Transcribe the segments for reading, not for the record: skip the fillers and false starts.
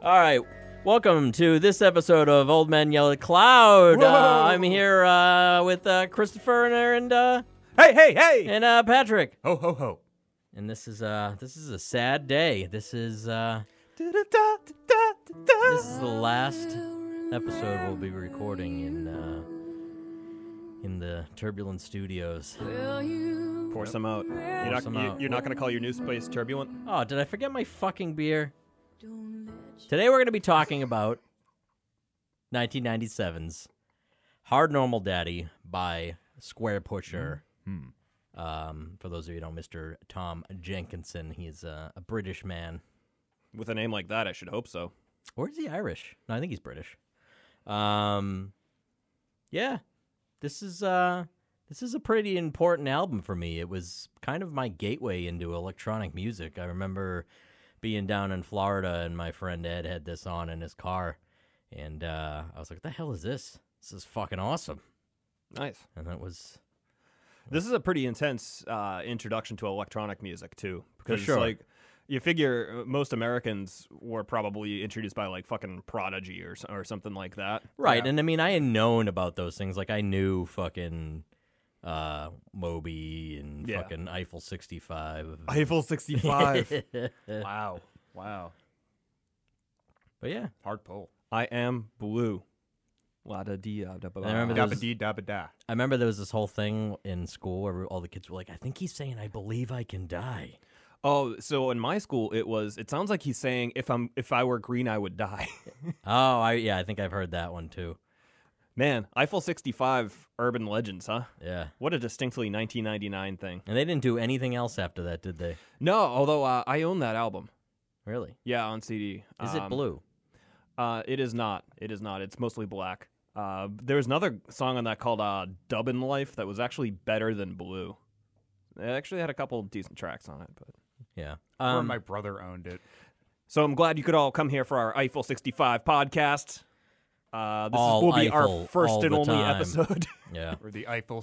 All right, welcome to this episode of Old Men Yell at Cloud. I'm here with Christopher and Hey! and Patrick. Ho, ho, ho. And this is a sad day. This is the last episode we'll be recording in the Turbulent Studios. Pour some out. You're not going to call your new space turbulent? Oh, did I forget my fucking beer? Today we're going to be talking about 1997's Hard Normal Daddy by Squarepusher. For those of you who don't know, Mr. Tom Jenkinson. He's a British man. With a name like that, I should hope so. Or is he Irish? No, I think he's British. Yeah. This is a pretty important album for me. It was kind of my gateway into electronic music. I remember being down in Florida, and my friend Ed had this on in his car, and I was like, what the hell is this? This is fucking awesome. Nice. And that was... This is a pretty intense introduction to electronic music, too. Because, For sure. like, you figure most Americans were probably introduced by, like, fucking Prodigy or something like that. Right, Yeah. and I mean, I had known about those things. Like, I knew fucking Moby and fucking Eiffel 65. Eiffel 65. Wow. But yeah. Hard pull. I am blue. La-da-dee-da, I remember Dabba dee dabba da. I remember there was this whole thing in school where all the kids were like, I think he's saying, I believe I can die. Oh, so in my school, it sounds like he's saying, if I were green, I would die. Oh, I think I've heard that one too. Man, Eiffel 65 urban legends, huh? Yeah. What a distinctly 1999 thing. And they didn't do anything else after that, did they? No, although I own that album. Really? Yeah, on CD. Is it blue? It is not. It's mostly black. There was another song on that called Dubbin' Life that was actually better than Blue. It actually had a couple decent tracks on it, but Yeah. Or my brother owned it. so I'm glad you could all come here for our Eiffel 65 podcast. All will be Eiffel, our first all and the only time. episode. Yeah. Or the Eiffel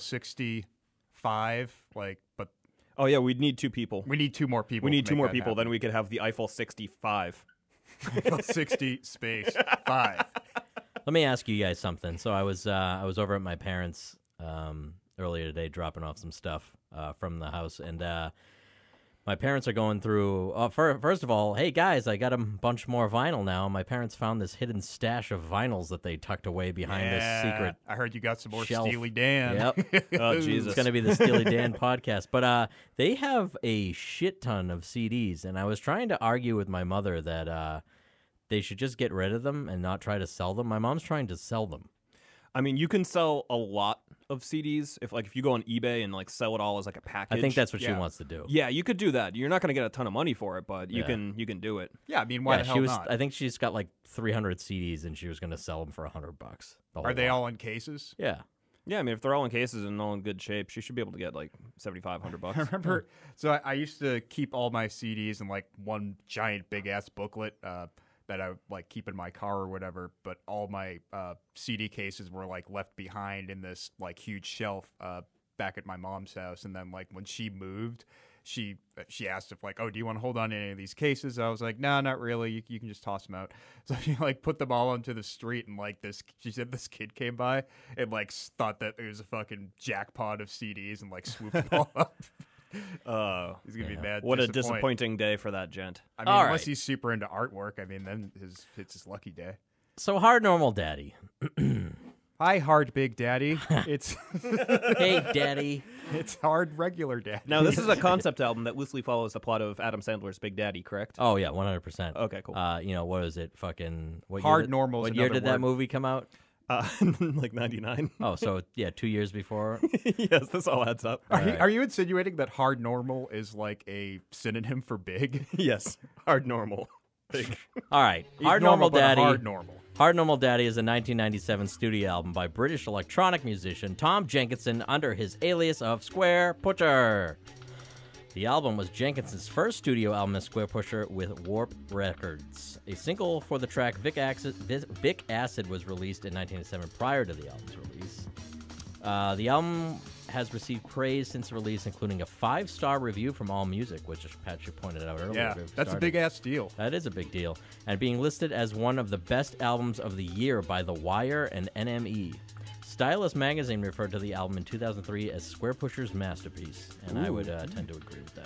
65. But Oh yeah, we'd need two people. we need two more people. We need to two make more that people, then happen. we could have the Eiffel 65. Eiffel 60 space 5. Let me ask you guys something. So I was over at my parents' earlier today, dropping off some stuff from the house, and my parents are going through. First of all, hey guys, I got a bunch more vinyl now. My parents found this hidden stash of vinyls that they tucked away behind this secret. I heard you got some more shelf. Steely Dan. Yep. Oh Jesus! It's going to be the Steely Dan podcast. But they have a shit ton of CDs, and I was trying to argue with my mother that they should just get rid of them and not try to sell them. My mom's trying to sell them. I mean, you can sell a lot of CDs if you go on eBay and like sell it all as like a package. I think that's what she Yeah. wants to do. Yeah, you could do that. You're not going to get a ton of money for it, but you Yeah. can do it. Yeah, I mean, why the hell not? I think she's got like 300 CDs, and she was going to sell them for $100. Are they all in cases? Yeah. Yeah, I mean, if they're all in cases and all in good shape, she should be able to get like $7,500. I remember, so I used to keep all my CDs in like one giant big ass booklet that I would like keep in my car or whatever. But all my CD cases were like left behind in this like huge shelf back at my mom's house. And then like when she moved, she asked if like, oh, do you want to hold on to any of these cases? I was like, no, not really. You can just toss them out. So she like put them all onto the street, and like she said this kid came by and like thought that it was a fucking jackpot of CDs and like swooped them all up. He's gonna be mad. What a disappointing day for that gent. I mean, All unless right. he's super into artwork, I mean, then it's his lucky day. So Hard Normal Daddy. Hi, hard big daddy. It's Hey, Daddy. it's hard regular daddy. Now, this is a concept album that loosely follows the plot of Adam Sandler's Big Daddy, correct? Oh, yeah, 100%. Okay, cool. What is it? Fucking... What Hard year Normal's What year another did that word. movie come out? Like 99. Oh, so, yeah, 2 years before. Yes, this all adds up. Are you insinuating that hard normal is like a synonym for big? Yes, hard normal. Big. All right. He's Hard Normal but Daddy. hard normal. Hard Normal Daddy is a 1997 studio album by British electronic musician Tom Jenkinson under his alias of Squarepusher. The album was Jenkinson's first studio album as Squarepusher with Warp Records. A single for the track Vic Acid was released in 1987 prior to the album's release. The album has received praise since release, including a 5-star review from AllMusic, which Patrick pointed out earlier. Yeah, that's a big-ass deal. That is a big deal. And being listed as one of the best albums of the year by The Wire and NME. Stylus magazine referred to the album in 2003 as Squarepusher's masterpiece, and I would tend to agree with that.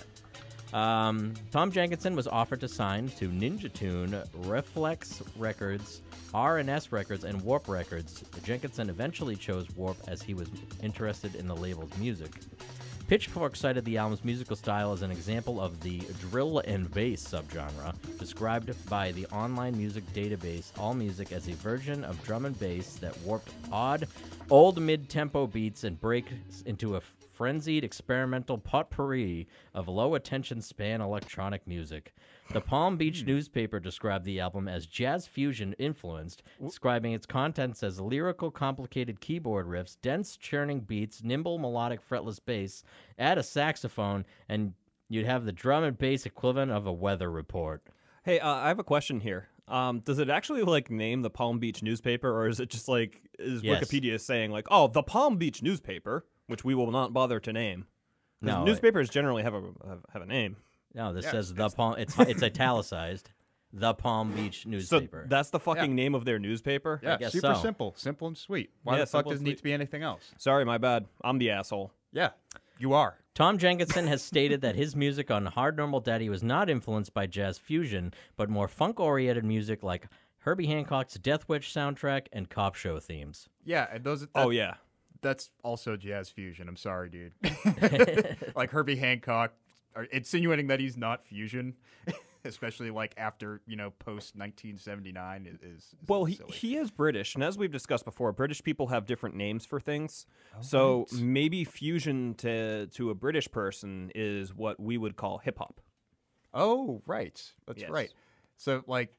Tom Jenkinson was offered to sign to Ninja Tune, Reflex Records, R&S Records, and Warp Records. Jenkinson eventually chose Warp as he was interested in the label's music. Pitchfork cited the album's musical style as an example of the drill and bass subgenre, described by the online music database AllMusic as a version of drum and bass that warped odd, old mid-tempo beats and breaks into a frenzied experimental potpourri of low-attention span electronic music. The Palm Beach newspaper described the album as jazz fusion influenced, describing its contents as lyrical, complicated keyboard riffs, dense churning beats, nimble melodic fretless bass, add a saxophone, and you'd have the drum and bass equivalent of a weather report. Hey, I have a question here. Does it actually like name the Palm Beach newspaper, or is it just like Yes. Wikipedia saying like, oh, the Palm Beach newspaper, which we will not bother to name? No, Newspapers generally have a name. No, this Yeah, says the Palm. It's italicized. The Palm Beach newspaper. So that's the fucking name of their newspaper? Yeah, guess super so. simple and sweet. Why Yeah, the fuck simple does it and need sweet. to be anything else? Sorry, my bad. I'm the asshole. Yeah, you are. Tom Jenkinson has stated that his music on Hard Normal Daddy was not influenced by jazz fusion, but more funk-oriented music like Herbie Hancock's Death Wish soundtrack and cop show themes. Yeah, and those. Oh, yeah. That's also jazz fusion. I'm sorry, dude. Like Herbie Hancock, insinuating that he's not fusion, especially like after post 1979 is Well, silly. he is British, and as we've discussed before, British people have different names for things. So right. maybe fusion to a British person is what we would call hip hop. Oh, right. That's Yes. right. So like,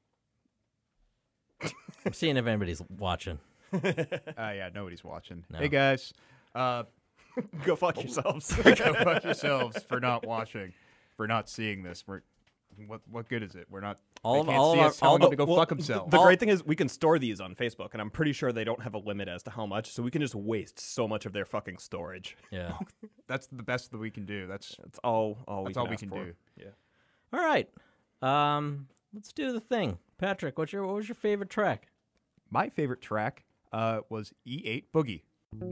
I'm seeing if anybody's watching. yeah, nobody's watching. No. Hey guys, Go fuck yourselves. go fuck yourselves for not watching, for not seeing this. What good is it? We're not. All they of- can't all see of us our- all telling them the- to go Well, fuck themselves. The great thing is we can store these on Facebook, and I'm pretty sure they don't have a limit as to how much, so we can just waste so much of their fucking storage. Yeah. That's the best that we can do. That's all that's all we can do. Yeah. All right. Let's do the thing. Patrick, what was your favorite track? My favorite track was E8 Boogie.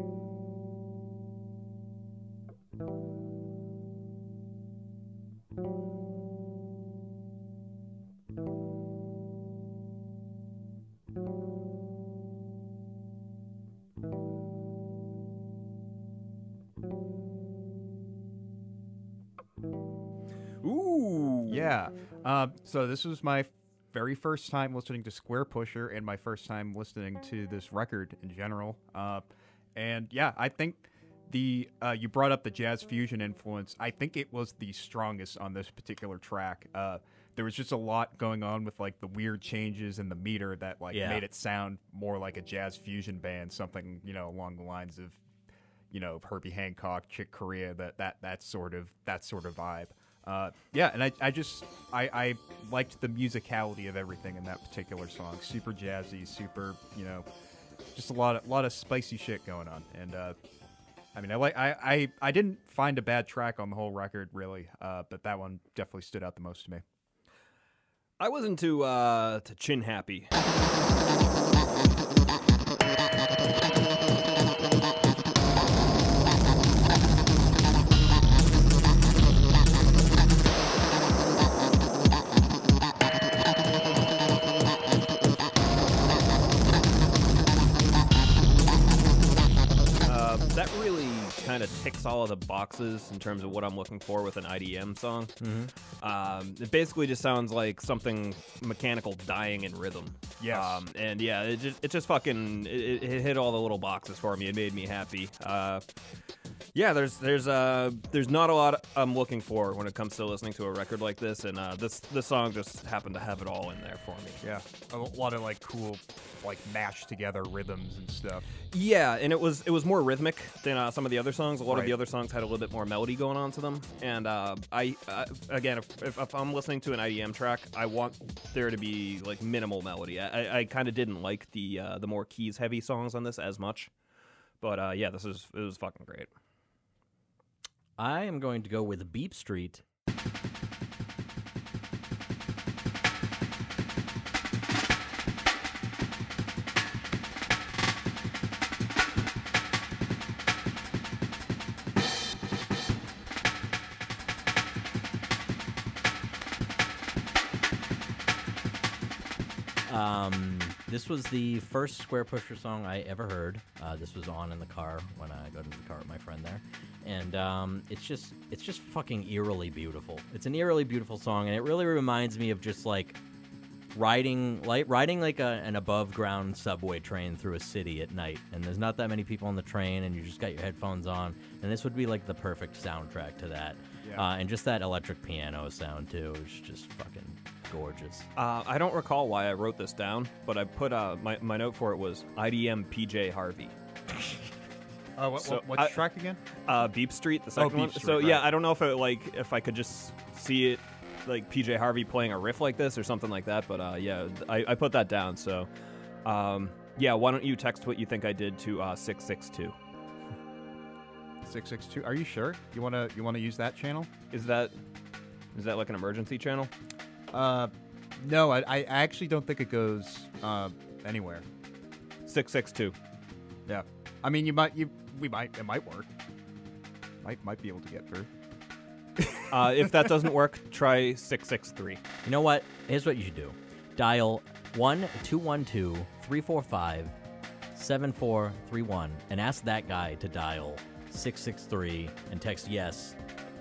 Ooh. Yeah. So this was my very first time listening to Squarepusher and my first time listening to this record in general. And yeah, I think you brought up the jazz fusion influence. I think it was the strongest on this particular track. There was just a lot going on with like the weird changes in the meter that like Yeah. made it sound more like a jazz fusion band, something along the lines of Herbie Hancock, Chick Corea, that sort of vibe. Yeah, and I liked the musicality of everything in that particular song. Super jazzy, super, just a lot of spicy shit going on. And I mean, I didn't find a bad track on the whole record really, but that one definitely stood out the most to me. I was into to Chin Happy. That really kind of ticks all of the boxes in terms of what I'm looking for with an IDM song. It basically just sounds like something mechanical dying in rhythm. Yes. And yeah, it just fucking it hit all the little boxes for me. It made me happy. Yeah, there's not a lot I'm looking for when it comes to listening to a record like this, and this song just happened to have it all in there for me. Yeah, a lot of like cool, like mashed together rhythms and stuff. Yeah, and it was more rhythmic than some of the other songs. A lot of Right. the other songs had a little bit more melody going on to them. And I again, if I'm listening to an IDM track, I want there to be like minimal melody. I kind of didn't like the more keys heavy songs on this as much, but yeah, it was fucking great. I am going to go with Beep Street. This was the first Squarepusher song I ever heard. This was on in the car when I got into the car with my friend there, and it's just fucking eerily beautiful. It's an eerily beautiful song, and it really reminds me of just like riding like an above ground subway train through a city at night, and there's not that many people on the train, and you just got your headphones on, and this would be like the perfect soundtrack to that. Yeah. And just that electric piano sound too is just fucking gorgeous. I don't recall why I wrote this down, but I put my note for it was IDM PJ Harvey. What's track again? Beep Street, the second Beep one. Street, So right. yeah, I don't know if I could just see it like PJ Harvey playing a riff like this or something like that, but yeah, I put that down. So yeah, why don't you text what you think I did to 662? 662. Are you sure? You wanna use that channel? Is that like an emergency channel? No, I actually don't think it goes anywhere. 662. Yeah. I mean, it might work. Might be able to get through. If that doesn't work, try 663. You know what? Here's what you should do. Dial 1-212-345-7431 and ask that guy to dial 663 and text yes.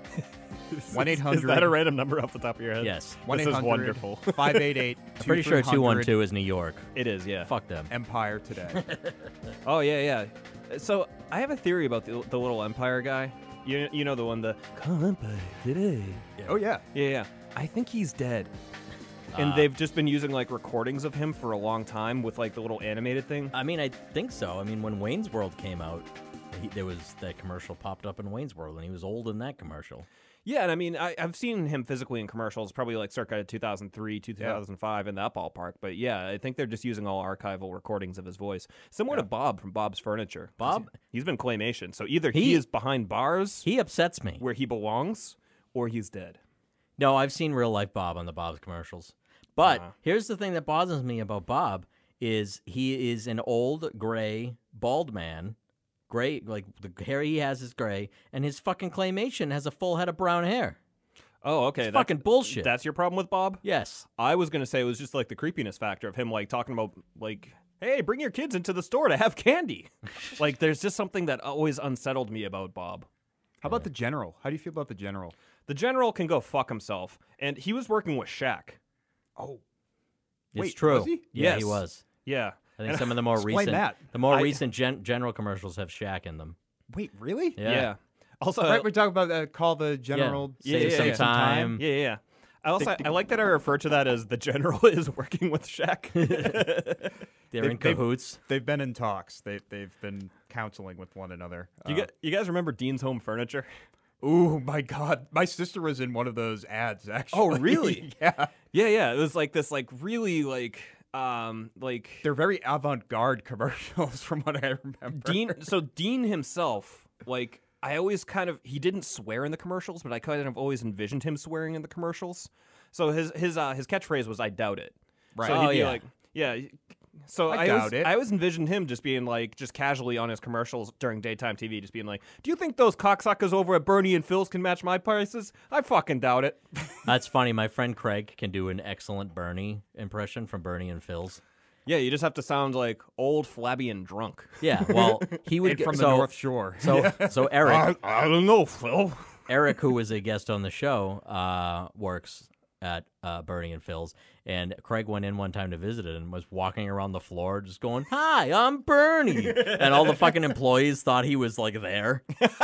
1-800. Is that a random number off the top of your head? Yes. This is wonderful. 588. I'm pretty sure 212 is New York. It is, yeah. Fuck them. Empire today. Oh, yeah. So I have a theory about the little Empire guy. You know the one, the Call Empire today. Oh yeah. Yeah. I think he's dead. And they've just been using like recordings of him for a long time with like the little animated thing. I mean, I think so. I mean, when Wayne's World came out, there was that commercial popped up in Wayne's World, and he was old in that commercial. Yeah, and I mean, I've seen him physically in commercials, probably like circa 2003, 2005 in that ballpark. But yeah, I think they're just using all archival recordings of his voice. Similar to Bob from Bob's Furniture. Bob? He's been claymation. So either he is behind bars He upsets me. where he belongs, or he's dead. No, I've seen real life Bob on the Bob's commercials. But here's the thing that bothers me about Bob is he is an old, gray, bald man. Gray, like the hair he has is gray, and his fucking claymation has a full head of brown hair. Oh, okay. It's fucking bullshit. That's your problem with Bob? Yes. I was going to say it was just like the creepiness factor of him like talking about like, hey, bring your kids into the store to have candy. Like there's just something that always unsettled me about Bob. How about the General? How do you feel about the General? The General can go fuck himself. And he was working with Shaq. Oh, It's wait, true. was he? Yeah, Yes. he was. Yeah. I think some of the more Explain recent, that. recent general commercials have Shaq in them. wait, really? Yeah. Also, Right, we're talking about call the General. Save some time. Yeah. I like that I refer to that as the General is working with Shaq. They're in cahoots. They've been in talks. They've been counseling with one another. You guys remember Dean's Home Furniture? Ooh, my God. My sister was in one of those ads, actually. Oh, really? Yeah. Yeah. It was like this, like really, like They're very avant-garde commercials from what I remember. Dean himself, like I always he didn't swear in the commercials, but I kind of always envisioned him swearing in the commercials. So his catchphrase was "I doubt it." Right. So he'd be yeah. like, yeah. So I doubt it. I always envisioned him just being like, just casually on his commercials during daytime TV, just being like, "Do you think those cocksuckers over at Bernie and Phil's can match my prices? I fucking doubt it." That's funny. My friend Craig can do an excellent Bernie impression from Bernie and Phil's. Yeah, you just have to sound like old, flabby, and drunk. Yeah, well, he would And get from the North Shore. So Eric, I don't know, Phil. Eric, who was a guest on the show, works at Bernie and Phil's, and Craig went in one time to visit it and was walking around the floor just going, "Hi, I'm Bernie," and all the fucking employees thought he was like there.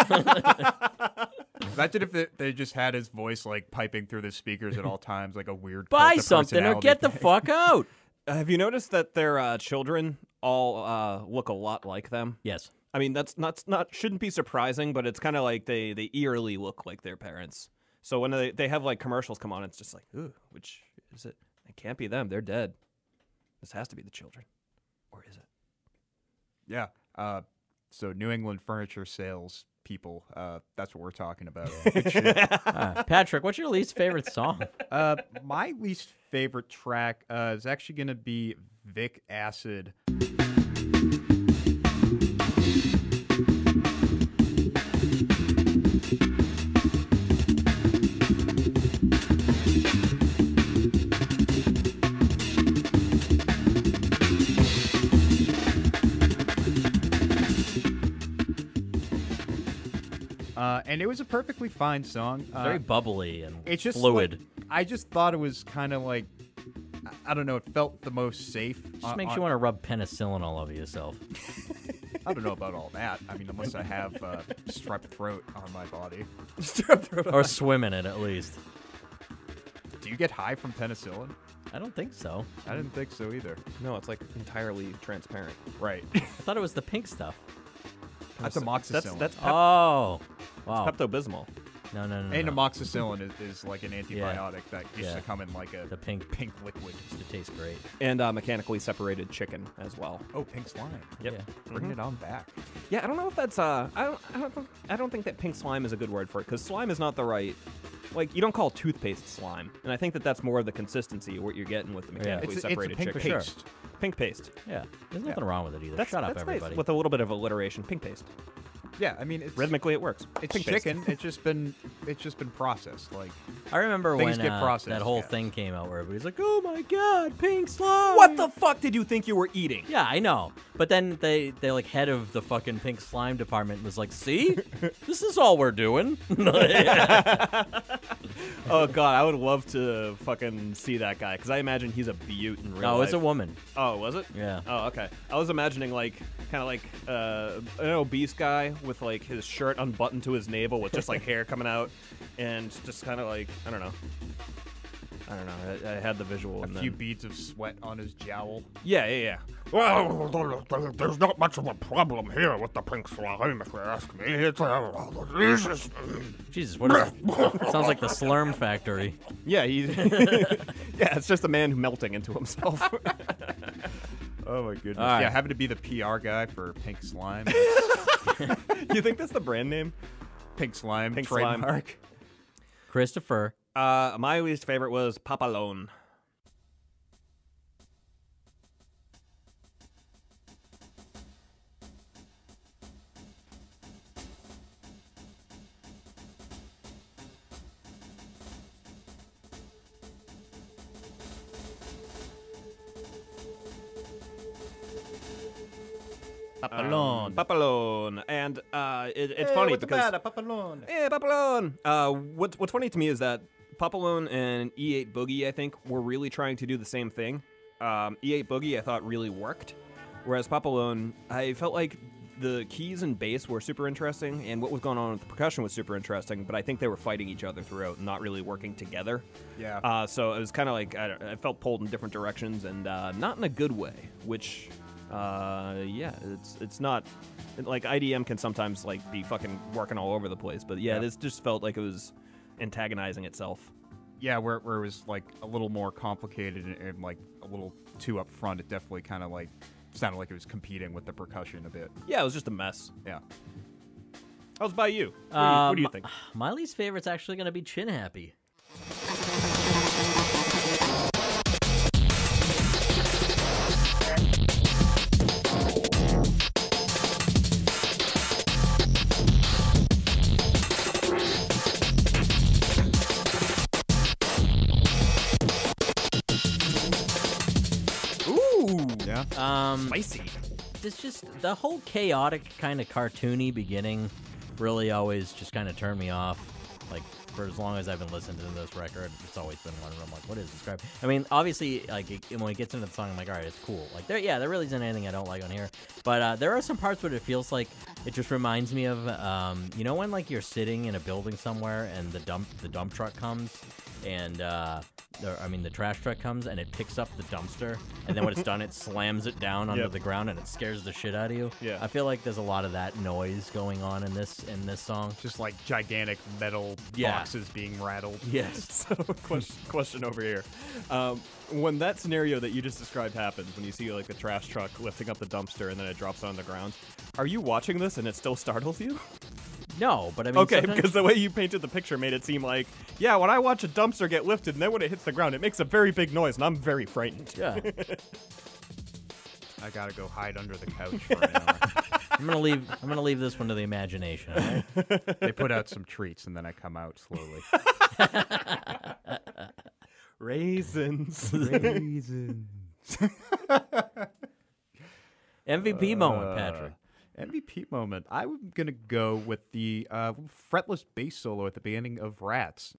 Imagine if they just had his voice like piping through the speakers at all times, like a weird Buy cult of something or personality get the thing. fuck out. Have you noticed that their children all look a lot like them? Yes. I mean, that's not shouldn't be surprising, but it's kind of like they eerily look like their parents. So when they have like commercials come on, it's just like, ooh, which is it? It can't be them. They're dead. This has to be the children, or is it? Yeah. So New England furniture sales people, that's what we're talking about. Patrick, what's your least favorite song? My least favorite track is actually going to be Vic Acid. And it was a perfectly fine song. Very bubbly and it's just fluid. Like, I just thought it was kind of like, I don't know, it felt the most safe. Just makes you want to rub penicillin all over yourself. I don't know about all that. I mean, unless I have strep throat on my body. Or swim in it, at least. Do you get high from penicillin? I don't think so. I didn't think so either. No, it's like entirely transparent. Right. I thought it was the pink stuff. That's amoxicillin. That's Oh. Wow. Pepto-Bismol. No. And amoxicillin is like an antibiotic that used to come in like the pink liquid. used to taste great. And mechanically separated chicken as well. Oh, pink slime. Yep. Yeah. Bring it on back. Yeah, I don't know if that's I don't think that pink slime is a good word for it, because slime is not the right. Like, you don't call toothpaste slime, and I think that that's more of the consistency of what you're getting with the mechanically separated it's pink chicken. paste. Pink paste. Yeah. There's nothing wrong with it either. That's, Shut up, that's everybody. Nice. With a little bit of alliteration. Pink paste. Yeah, I mean, it's Rhythmically, it works. It's Pink paste. chicken. It's just been processed. Like, I remember Things when get processed, that whole yeah. thing came out where everybody's like, "Oh my god, pink slime!" What the fuck did you think you were eating? Yeah, I know. But then they like head of the fucking pink slime department was like, "See, this is all we're doing." Oh god, I would love to fucking see that guy, because I imagine he's a beaut in real No, life. it's a woman. Oh, was it? Yeah. Oh, okay. I was imagining like kind of like an obese guy with like his shirt unbuttoned to his navel with just like hair coming out, and just kind of like I don't know. I had the visual. a few beads of sweat on his jowl. Yeah. Well, there's not much of a problem here with the pink slime, if you ask me. It's delicious. Jesus, what is it? Sounds like the Slurm Factory. Yeah, yeah, it's just a man melting into himself. Oh my goodness! All right. Yeah, having to be the PR guy for Pink Slime. You think that's the brand name? Pink Slime Pink Slime. trademark. Christopher. My least favorite was Papalone. Papalone. And it's funny because Papalone? yeah, Papalone. What's funny to me is that Papalone and E8 Boogie, I think, were really trying to do the same thing. E8 Boogie, I thought, really worked, whereas Papalone, I felt like the keys and bass were super interesting, and what was going on with the percussion was super interesting. But I think they were fighting each other throughout, not really working together. Yeah. So it was kind of like I felt pulled in different directions, and not in a good way. Which, yeah, it's not like IDM can sometimes like be fucking working all over the place, but yeah, this just felt like it was antagonizing itself. Yeah, where it was like a little more complicated and like a little too up front, it definitely kind of like sounded like it was competing with the percussion a bit. Yeah, it was just a mess. Yeah. How's about you? What do you think? My least favorite's actually going to be Chin Happy. Ooh, Yeah. spicy. It's just the whole chaotic kind of cartoony beginning really always just kind of turned me off. Like, for as long as I've been listening to this record, it's always been one of them. Like, what is this crap? I mean, obviously, like when it gets into the song, I'm like, all right, it's cool. Like, there really isn't anything I don't like on here. But there are some parts where it feels like it just reminds me of, you know, when like you're sitting in a building somewhere and the dump truck comes and the trash truck comes and it picks up the dumpster, and then when it's done, it slams it down onto the ground and it scares the shit out of you. Yeah. I feel like there's a lot of that noise going on in this song. Just like gigantic metal boxes being rattled. Yes. So, question over here. When that scenario that you just described happens, when you see like the trash truck lifting up the dumpster and then it drops on the ground, are you watching this and it still startles you? No, but I mean, Okay, sometimes- because the way you painted the picture made it seem like, yeah, when I watch a dumpster get lifted and then when it hits the ground, it makes a very big noise and I'm very frightened. Yeah. I gotta go hide under the couch for an hour. I'm gonna leave this one to the imagination. All right? They put out some treats and then I come out slowly. Raisins. Raisins. MVP moment, Patrick. MVP moment. I'm gonna go with the fretless bass solo at the beginning of Rats.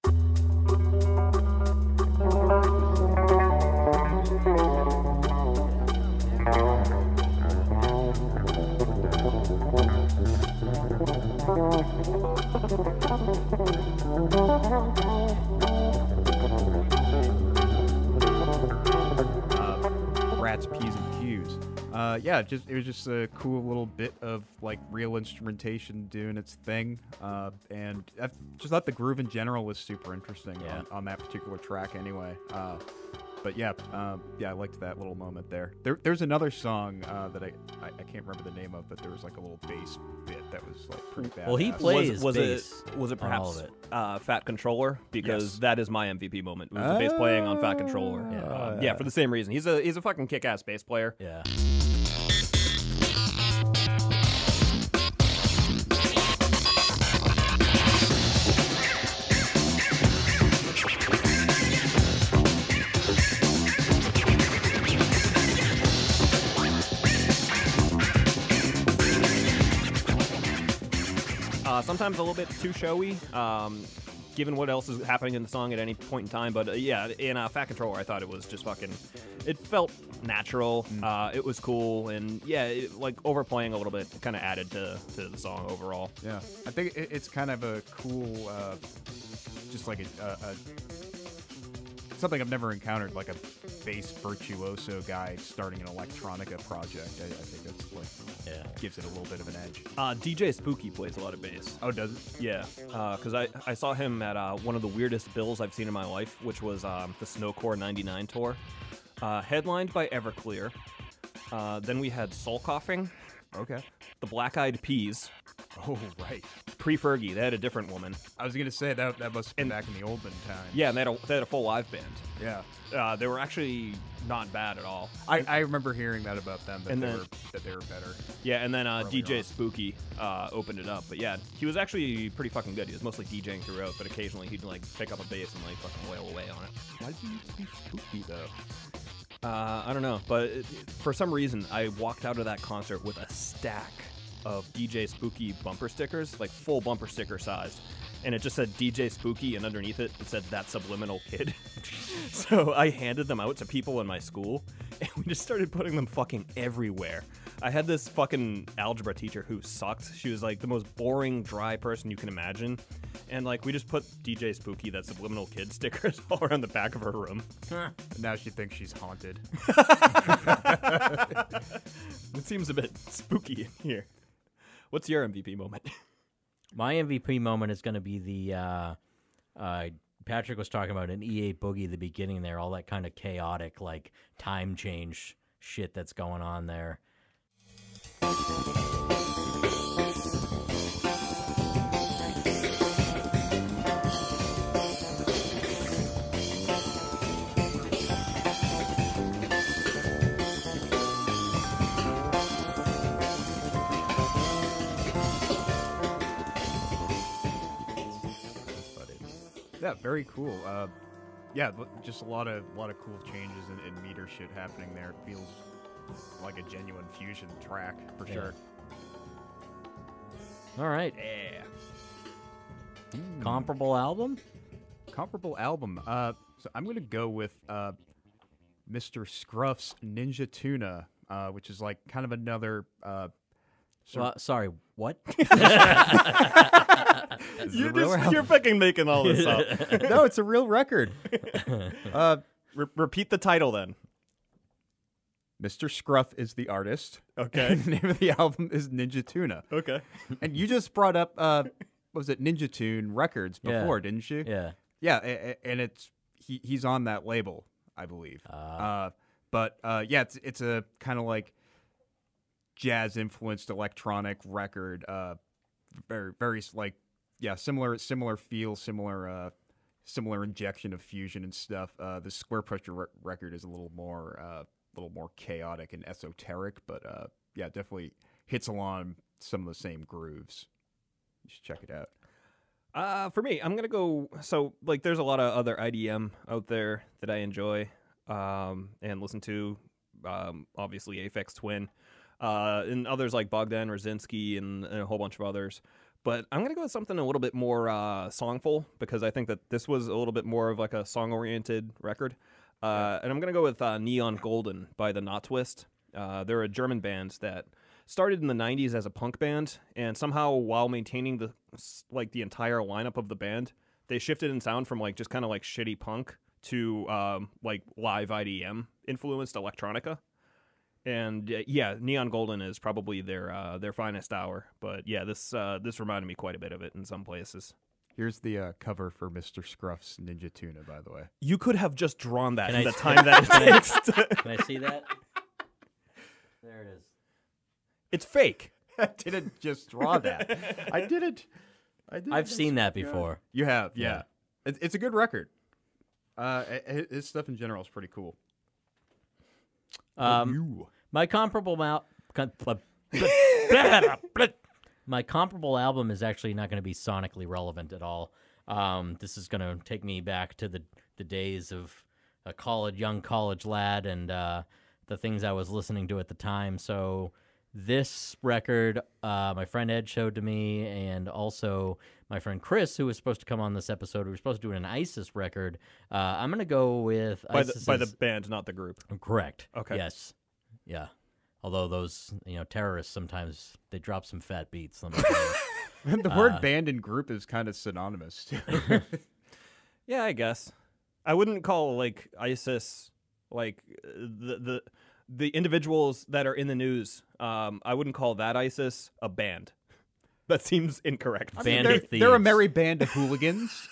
Rats, P's, and Q's. Yeah, it was just a cool little bit of like real instrumentation doing its thing, and I just thought the groove in general was super interesting on that particular track. Anyway, but yeah, I liked that little moment there. There's another song that I can't remember the name of, but there was like a little bass bit that was like pretty bad. Well, he plays was bass it on all perhaps of it. Fat Controller? Because Yes. that is my MVP moment. It was the bass playing on Fat Controller. Yeah, for the same reason. He's a fucking kick-ass bass player. Yeah. Sometimes a little bit too showy, given what else is happening in the song at any point in time. But yeah, in Fat Controller, I thought it was just fucking. It felt natural. It was cool, and yeah, like overplaying a little bit kind of added to the song overall. Yeah, I think it's kind of a cool, just like a something I've never encountered, like a bass virtuoso guy starting an electronica project. I think that's like gives it a little bit of an edge. DJ Spooky plays a lot of bass. Oh, does it? Yeah, because I saw him at one of the weirdest bills I've seen in my life, which was the Snowcore '99 tour, headlined by Everclear. Then we had Soul Coughing, Okay. the Black Eyed Peas, Oh, right. pre-Fergie. They had a different woman. I was gonna say that must have been back in the olden times. Yeah, and they had a full live band. Yeah. They were actually not bad at all. I remember hearing that about them, And that then- they were better. Yeah, and then DJ on. Spooky opened it up. But yeah, he was actually pretty fucking good. He was mostly DJing throughout, but occasionally he'd like pick up a bass and like fucking wail away on it. Why did you need to be spooky though? I don't know, but for some reason, I walked out of that concert with a stack of DJ Spooky bumper stickers, like full bumper sticker sized. And it just said DJ Spooky, and underneath it said That Subliminal Kid. So I handed them out to people in my school, and we just started putting them fucking everywhere. I had this fucking algebra teacher who sucked. She was like the most boring, dry person you can imagine. And like we just put DJ Spooky, That Subliminal Kid stickers all around the back of her room. Now she thinks she's haunted. It seems a bit spooky in here. What's your MVP moment? My MVP moment is going to be the Patrick was talking about an E8 Boogie at the beginning there, all that kind of chaotic, like, time change shit that's going on there. Yeah, very cool. Yeah, just a lot of cool changes and meter shit happening there. It feels like a genuine fusion track for sure. All right. Yeah. Comparable album? Comparable album. So I'm gonna go with Mr. Scruff's Ninja Tuna, which is like kind of another Sorry, what? You're fucking making all this up. No, it's a real record. Repeat the title then. Mr. Scruff is the artist. Okay. The name of the album is Ninja Tuna. Okay. And you just brought up, what was it, Ninja Tune Records before, didn't you? Yeah. Yeah, and he's on that label, I believe. But it's a kind of like jazz influenced electronic record. Very like similar feel, similar injection of fusion and stuff. The Squarepusher record is a little more chaotic and esoteric, but definitely hits along some of the same grooves. You should check it out. For me, I'm gonna go. So, like, there's a lot of other IDM out there that I enjoy and listen to. Obviously, Aphex Twin, and others like Bogdan Rosinski and a whole bunch of others. But I'm gonna go with something a little bit more songful, because I think that this was a little bit more of like a song-oriented record. And I'm gonna go with Neon Golden by the Not Twist. They're a German band that started in the 90s as a punk band, and somehow while maintaining the entire lineup of the band, they shifted in sound from like just kind of like shitty punk to like live IDM influenced electronica. And Neon Golden is probably their finest hour. But yeah, this reminded me quite a bit of it in some places. Here's the cover for Mr. Scruff's Ninja Tuna, by the way. You could have just drawn that in the time that it takes. Can I see that? There it is. It's fake. I didn't just draw that. I didn't. I've seen that before. You have, yeah. It's a good record. His stuff in general is pretty cool. My comparable my comparable album is actually not going to be sonically relevant at all. This is going to take me back to the days of a young college lad and the things I was listening to at the time. So this record, my friend Ed showed to me, and also my friend Chris, who was supposed to come on this episode. We were supposed to do an ISIS record. I'm going to go with by the band, not the group. Correct. Okay. Yes. Yeah. Although those, terrorists, sometimes they drop some fat beats. Let me tell you. The word band and group is kind of synonymous. Yeah, I guess. I wouldn't call like ISIS like the individuals that are in the news. I wouldn't call that ISIS a band. That seems incorrect. They're a merry band of hooligans.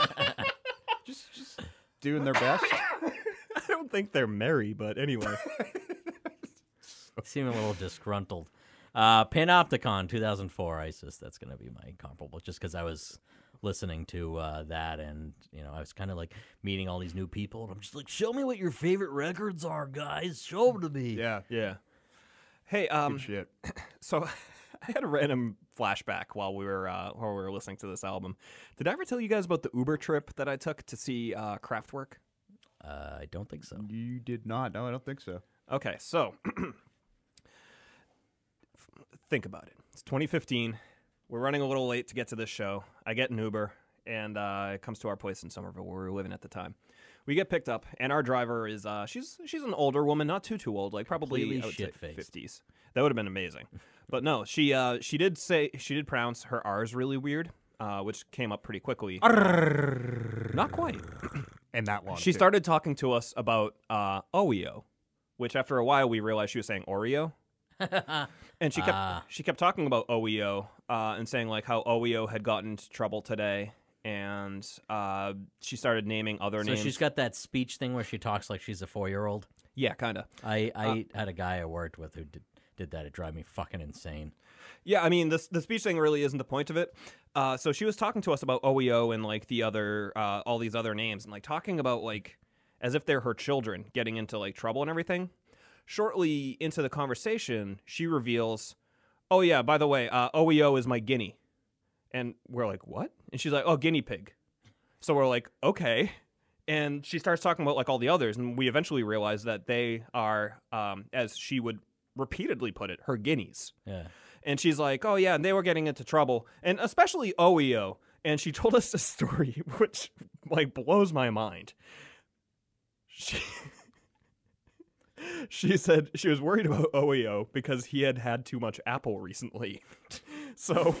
just doing their best. I don't think they're merry, but anyway. Seem a little disgruntled. Panopticon 2004 ISIS. That's going to be my comparable, just because I was listening to that, and I was kind of like meeting all these new people, and I'm just like, show me what your favorite records are, guys. Show them to me. Yeah. Hey, Good shit. So I had a random flashback while we were listening to this album. Did I ever tell you guys about the Uber trip that I took to see Kraftwerk? I don't think so. You did not. No, I don't think so. Okay, so think about it. It's 2015. We're running a little late to get to this show. I get an Uber, and it comes to our place in Somerville where we were living at the time. We get picked up, and our driver is she's an older woman, not too old, like probably shit-faced. 50s. That would have been amazing. But no, she did pronounce her R's really weird, which came up pretty quickly. Not quite. And that one. She started talking to us about Oreo, which after a while we realized she was saying Oreo. And she kept talking about OEO and saying like how OEO had gotten into trouble today, and she started naming other names. So she's got that speech thing where she talks like she's a 4-year-old. Yeah, kind of. I had a guy I worked with who did that. It drive me fucking insane. Yeah, I mean the speech thing really isn't the point of it. So she was talking to us about OEO and like the other all these other names, and like talking about like as if they're her children getting into like trouble and everything. Shortly into the conversation, she reveals, "Oh yeah, by the way, OEO is my guinea," and we're like, "What?" And she's like, "Oh, guinea pig." So we're like, "Okay," and she starts talking about like all the others, and we eventually realize that they are, as she would repeatedly put it, her guineas. Yeah. And she's like, "Oh yeah, and they were getting into trouble, and especially OEO." And she told us a story which like blows my mind. She said she was worried about Oreo because he had had too much apple recently. So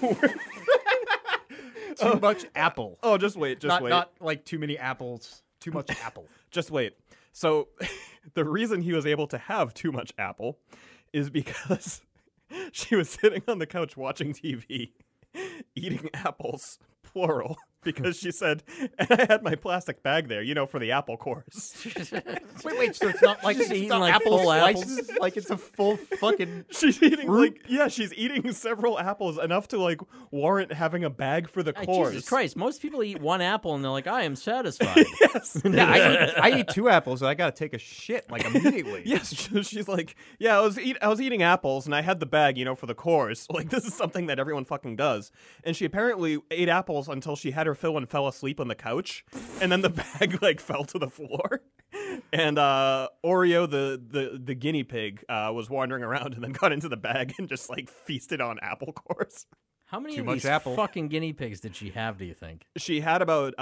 Too much apple. oh, just wait, just wait. Not like too many apples. Too much apple. Just wait. So the reason he was able to have too much apple is because she was sitting on the couch watching TV, eating apples, plural, because she said, and I had my plastic bag there, for the apple cores. Wait, so it's not like She's it's eating, not like, apple full apples? slices? Like it's a full fucking... She's eating she's eating several apples, enough to like warrant having a bag for the cores. Jesus Christ, most people eat one apple and they're like, I am satisfied. Yes. Yeah, I eat 2 apples, and I gotta take a shit like immediately. Yes, she's like, yeah, I was eating apples, and I had the bag, for the cores. Like, this is something that everyone fucking does. And she apparently ate apples until she had her fill and fell asleep on the couch, and then the bag like fell to the floor. And Oreo, the guinea pig, was wandering around and then got into the bag and just like feasted on apple cores. How many Too of much these apple. fucking guinea pigs did she have, do you think? She had about,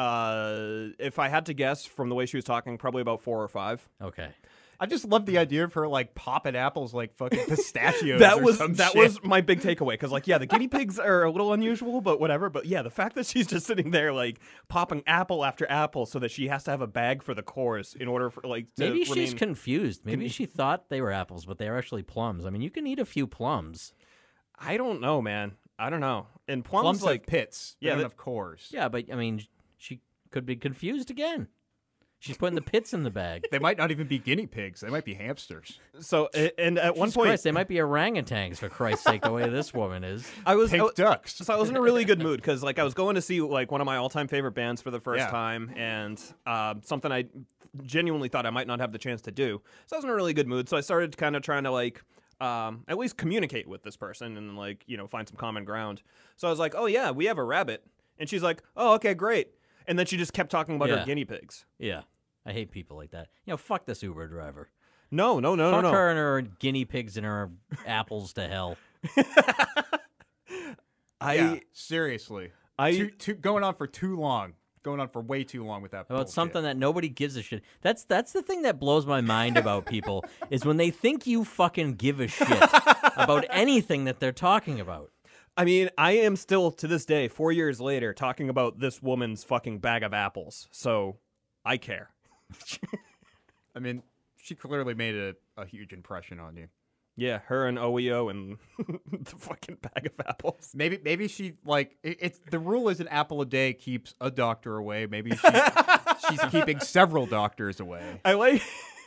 if I had to guess from the way she was talking, probably about 4 or 5. Okay. I just love the idea of her like popping apples like fucking pistachios. That or was some that shit. was my big takeaway, because like, yeah, the guinea pigs are a little unusual, but whatever. But yeah, the fact that she's just sitting there like popping apple after apple, so that she has to have a bag for the cores in order for like to Maybe she's remain... confused. Maybe she thought they were apples, but they were actually plums. I mean, you can eat a few plums. I don't know, man. I don't know. And plums like like pits. yeah, Yeah, that- of cores. Yeah, but I mean, she could be confused again. She's putting the pits in the bag. They might not even be guinea pigs. They might be hamsters. so. And at one Jesus point, Christ, they might be orangutans, for Christ's sake, the way this woman is. I was Pink ducks. So I was in a really good mood because like I was going to see like one of my all-time favorite bands for the first Yeah. time, and something I genuinely thought I might not have the chance to do. So I was in a really good mood. So I started kind of trying to like at least communicate with this person and like find some common ground. So I was like, oh yeah, we have a rabbit, and she's like, oh okay, great. And then she just kept talking about her Yeah. guinea pigs. Yeah. I hate people like that. Fuck this Uber driver. No. Fuck her and her guinea pigs and her apples to hell. Yeah, seriously. I Going on for too long. Going on for way too long with that About bullshit. something that nobody gives a shit. That's the thing that blows my mind about people is when they think you fucking give a shit about anything that they're talking about. I mean, I am still to this day, 4 years later, talking about this woman's fucking bag of apples. So I care. I mean, she clearly made a huge impression on you. Yeah, her and Oreo and the fucking bag of apples. Maybe she like it's the rule is an apple a day keeps a doctor away. Maybe she's keeping several doctors away. I like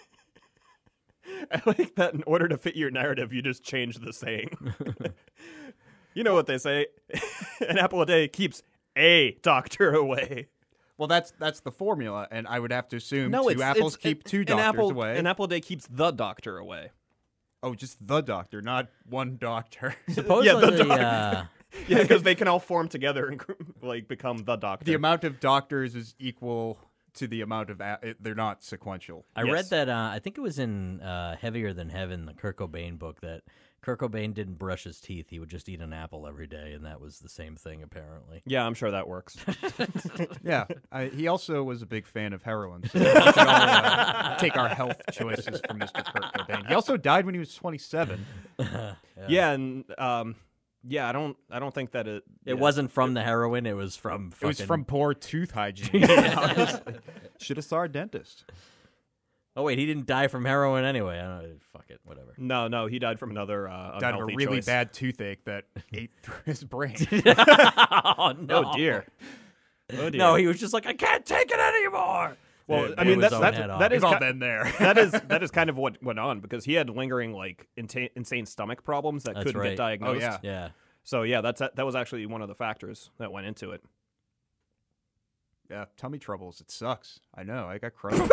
that in order to fit your narrative, you just change the saying. You know what they say, an apple a day keeps a doctor away. Well, that's the formula, and I would have to assume No, two apples keep two doctors away. An apple a day keeps the doctor away. Oh, just the doctor, not one doctor. Supposedly, Yeah, because they can all form together and like become the doctor. The amount of doctors is equal to the amount of they're not sequential. I read that, I think it was in Heavier Than Heaven, the Kurt Cobain book, that Kurt Cobain didn't brush his teeth. He would just eat an apple every day, and that was the same thing, apparently. Yeah, I'm sure that works. Yeah, he also was a big fan of heroin. So we should all take our health choices from Mr. Kurt Cobain. He also died when he was 27. Yeah, and yeah, I don't think that It wasn't from the heroin. It was from fucking... It was from poor tooth hygiene. Should have saw our dentist. Oh, wait, he didn't die from heroin anyway. I don't know. Fuck it, whatever. No, he died from another Died of a unhealthy really choice. bad toothache that ate through his brain. Oh, no. Oh dear. Oh dear. No, he was just like, I can't take it anymore. Well, It I mean blew his that own that head off. that is We've all ki- been there. that is kind of what went on, because he had lingering like insane stomach problems that That's couldn't right. get diagnosed. Oh, yeah. Yeah. So yeah, that was actually one of the factors that went into it. Yeah, tummy troubles. It sucks. I know. I got crushed.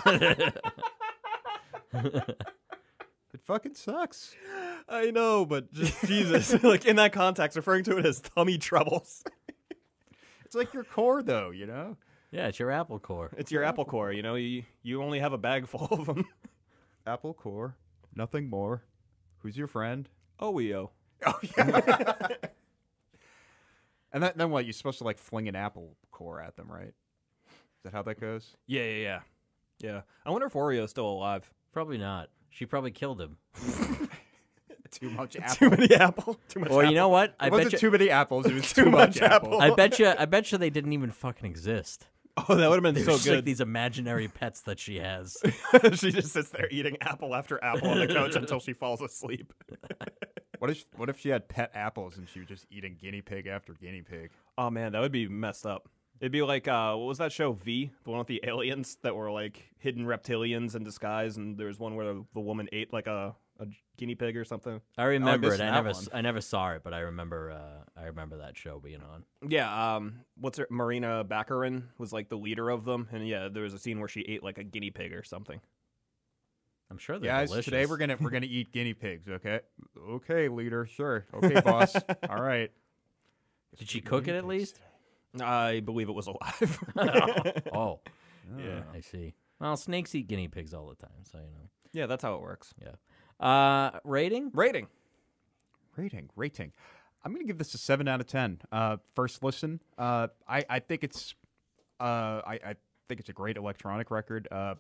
It fucking sucks. I know, but just Jesus, like in that context, referring to it as tummy troubles. It's like your core, though, you know? Yeah, it's your apple core. It's your apple core, you know. You only have a bag full of them. Apple core. Nothing more. Who's your friend? Oreo. Oh, yeah. And then what? You're supposed to, like, fling an apple core at them, right? Is that how that goes? Yeah. I wonder if Oreo's still alive. Probably not. She probably killed him. Too much apple. Too many apple. Too much Or apple. you know what? It wasn't too many apples. It was too much apple. I bet you they didn't even fucking exist. Oh, that would have been They're so just good. like these imaginary pets that she has. She just sits there eating apple after apple on the couch until she falls asleep. What if she had pet apples and she was just eating guinea pig after guinea pig? Oh man, that would be messed up. It'd be like what was that show V, the one with the aliens that were like hidden reptilians in disguise, and there was one where the woman ate like a guinea pig or something. I remember missed it. that I never saw it, but I remember that show being on. Yeah, what's her Marina Baccarin was like the leader of them, and yeah, there was a scene where she ate like a guinea pig or something. I'm sure they're Guys, delicious. today we're gonna eat guinea pigs. Okay, okay, leader. Sure. Okay, boss. All right. Did she cook it at least? I believe it was alive. Oh, Yeah. I see. Well, snakes eat guinea pigs all the time, so you know. Yeah, that's how it works. Yeah. Rating? Rating. Rating. I'm gonna give this a 7 out of 10. First listen. I think it's I think it's a great electronic record. The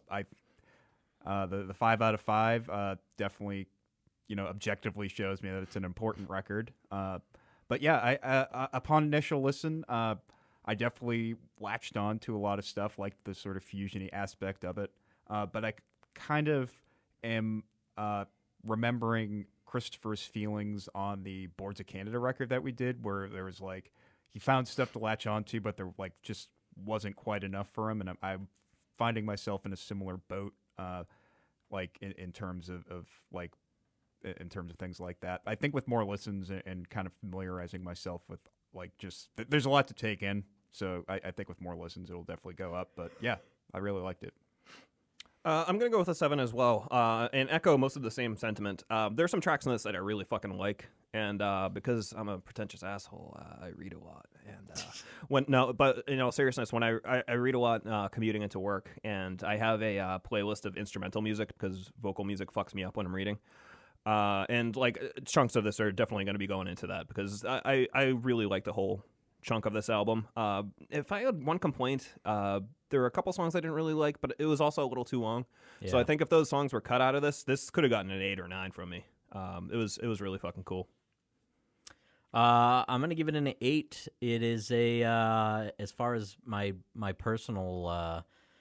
5 out of 5 definitely, objectively shows me that it's an important record. But yeah, I upon initial listen, I definitely latched on to a lot of stuff, like the sort of fusion-y aspect of it. But I kind of am remembering Christopher's feelings on the Boards of Canada record that we did, where there was like he found stuff to latch onto, but there like just wasn't quite enough for him, and I'm finding myself in a similar boat, like in terms of like in terms of things like that. I think with more listens and kind of familiarizing myself with like just there's a lot to take in, so I think with more listens it'll definitely go up. But yeah, I really liked it. I'm going to go with a 7 as well, and echo most of the same sentiment. There's some tracks on this that I really fucking like, and because I'm a pretentious asshole, I read a lot. And but in all seriousness, when I read a lot commuting into work, and I have a playlist of instrumental music because vocal music fucks me up when I'm reading. And like chunks of this are definitely going to be going into that because I really like the whole chunk of this album. If I had one complaint, there were a couple songs I didn't really like, but it was also a little too long. Yeah. So I think if those songs were cut out of this could have gotten an 8 or 9 from me. It was really fucking cool. I'm gonna give it an 8. It is a as far as my personal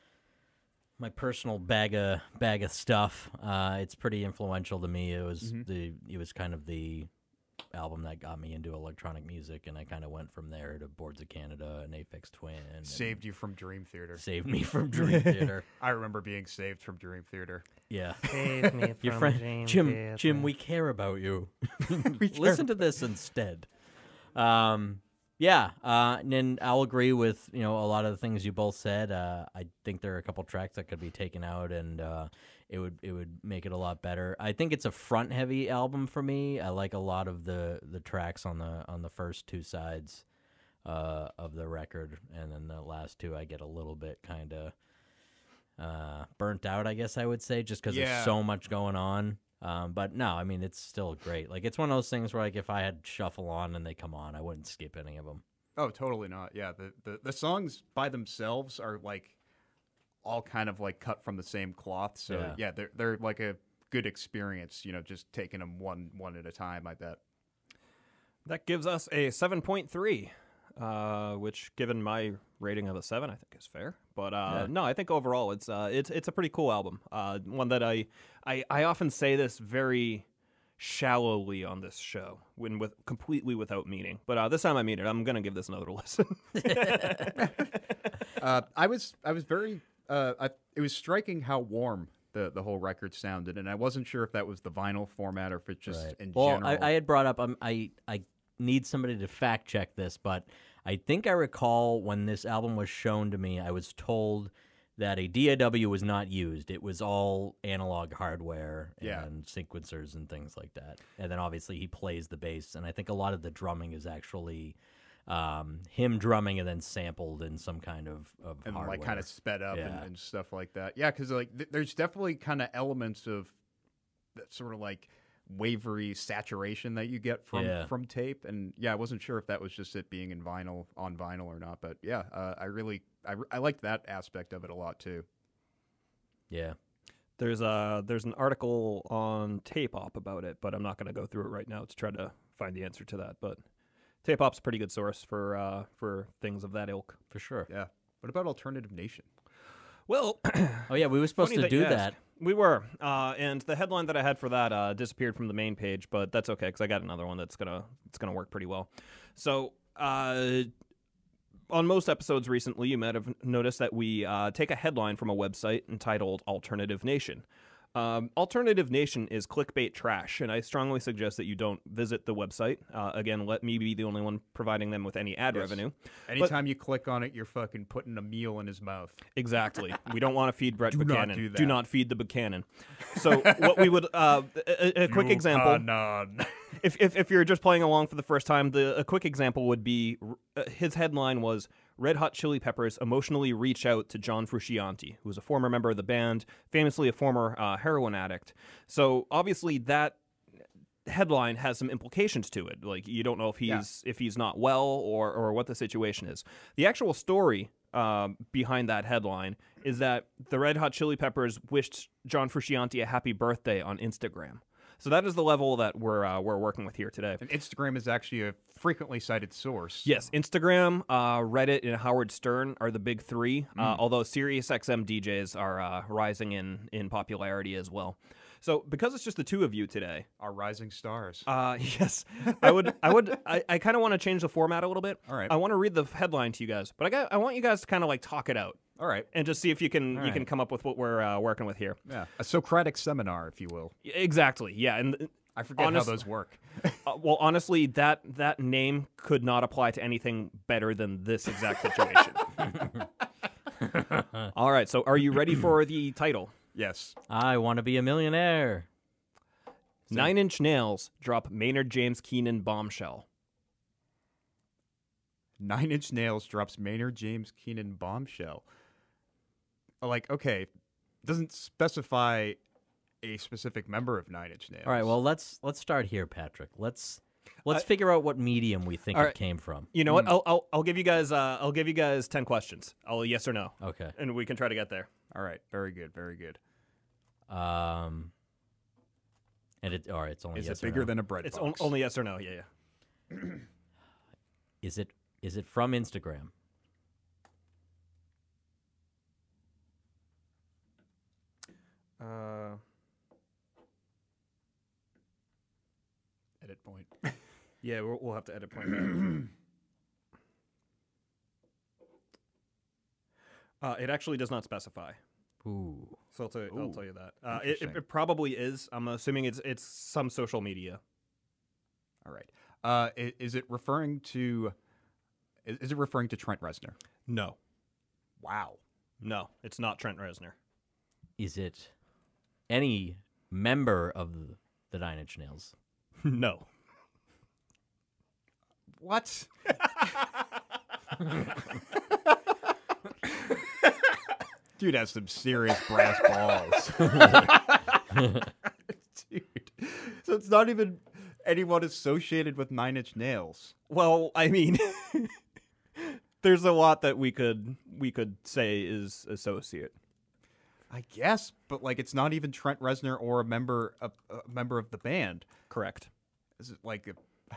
bag of stuff. It's pretty influential to me. It was it was kind of the album that got me into electronic music, and I kind of went from there to Boards of Canada and Aphex Twin. Saved you from Dream Theater. Saved me from Dream Theater. I remember being saved from Dream Theater. Yeah. Save me Your from friend Dream Jim, Theater. we care about you. Listen to this instead. Yeah, and then I'll agree with a lot of the things you both said. I think there are a couple tracks that could be taken out, and it would make it a lot better. I think it's a front heavy album for me. I like a lot of the tracks on the first two sides of the record, and then the last two I get a little bit kind of burnt out, I guess I would say, just because there's so much going on. But no, I mean, it's still great. Like, it's one of those things where, like, if I had shuffle on and they come on, I wouldn't skip any of them. Oh, totally not. Yeah, the songs by themselves are like all kind of like cut from the same cloth. So yeah, they're like a good experience. Just taking them one at a time. I bet. That gives us a 7.3, which, given my rating of a 7, I think is fair. But no, I think overall it's a pretty cool album. One that I often say this very shallowly on this show, completely without meaning. But this time I mean it. I'm gonna give this another listen. I was very. It was striking how warm the whole record sounded, and I wasn't sure if that was the vinyl format or if it's just in general. Well, I had brought up. I need somebody to fact check this, but I think I recall when this album was shown to me, I was told that a DAW was not used. It was all analog hardware and sequencers and things like that. And then obviously he plays the bass, and I think a lot of the drumming is actually him drumming and then sampled in some kind of and hardware. like kind of sped up and stuff like that. Yeah, because like there's definitely kind of elements of that sort of like wavery saturation that you get from tape, and I wasn't sure if that was just it being on vinyl or not, but I liked that aspect of it a lot too. Yeah. There's an article on Tape-Op about it, but I'm not going to go through it right now to try to find the answer to that. But Tape-Op's a pretty good source for things of that ilk. For sure. Yeah. What about Alternative Nation? Well, Oh yeah, we were supposed funny to that you do ask. that. We were, and the headline that I had for that disappeared from the main page, but that's okay because I got another one that's gonna work pretty well. So, on most episodes recently, you might have noticed that we take a headline from a website entitled Alternative Nation. Alternative Nation is clickbait trash, and I strongly suggest that you don't visit the website. Again, let me be the only one providing them with any ad revenue. Anytime you click on it, you're fucking putting a meal in his mouth. Exactly. We don't want to feed Brett Buchanan. not do that. Do not feed the Buchanan. So what we would a quick example. If you're just playing along for the first time, a quick example would be his headline was Red Hot Chili Peppers emotionally reach out to John Frusciante, who was a former member of the band, famously a former heroin addict. So obviously that headline has some implications to it. Like you don't know if he's not well or what the situation is. The actual story behind that headline is that the Red Hot Chili Peppers wished John Frusciante a happy birthday on Instagram. So that is the level that we're working with here today. And Instagram is actually a frequently cited source. Yes, Instagram, Reddit, and Howard Stern are the big three, although SiriusXM DJs are rising in popularity as well. So because it's just the two of you today, Our rising stars. yes, I kind of want to change the format a little bit. All right. I want to read the headline to you guys, but I want you guys to kind of like talk it out All right. and just see if you can right. come up with what we're working with here. Yeah. A Socratic seminar, if you will. Exactly. Yeah, and I forget how those work. well, honestly, that name could not apply to anything better than this exact situation. All right, so are you ready for the title? Yes. I want to be a millionaire. 9 Inch Nails drop Maynard James Keenan bombshell. 9 Inch Nails drops Maynard James Keenan bombshell. Like, okay, doesn't specify a specific member of 9 Inch Nails. All right, well let's start here, Patrick. Let's figure out what medium we think all it right. came from. You know what? I'll give you guys 10 questions. I'll yes or no, Okay. and we can try to get there. All right, very good, very good. And all right, it's only Is yes it or bigger no. than a bread It's box? only yes or no. Yeah. Is it from Instagram? Edit point. Yeah, we'll have to edit point that. It actually does not specify. Ooh. So I'll tell you that. Interesting. It probably is. I'm assuming it's some social media. All right. Is it referring to? Is it referring to Trent Reznor? No. Wow. No, it's not Trent Reznor. Is it any member of the 9 Inch Nails? No. What? Dude has some serious brass balls. Dude. So it's not even anyone associated with 9 Inch Nails. Well, I mean, there's a lot that we could say is associate. I guess, but like it's not even Trent Reznor or a member of the band. Correct. Is it like a...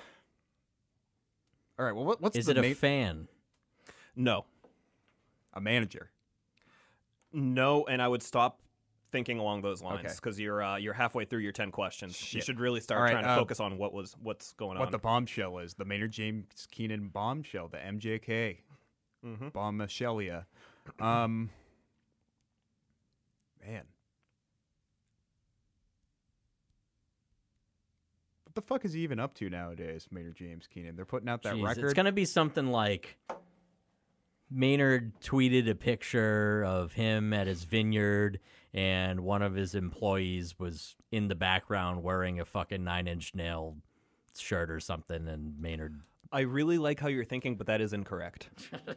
All right, well what's Is the it a fan? No. a manager? No, and I would stop thinking along those lines Okay. because you're halfway through your 10 questions. You Shit. should really start All right, trying to focus on what's going What on. the bombshell is. The Maynard James Keenan bombshell. The MJK. Mhm. Bombshellia. Man. What the fuck is he even up to nowadays, Maynard James Keenan? They're putting out that Jeez, record. It's gonna be something like Maynard tweeted a picture of him at his vineyard, and one of his employees was in the background wearing a fucking 9 Inch Nail shirt or something, and Maynard. I really like how you're thinking, but that is incorrect.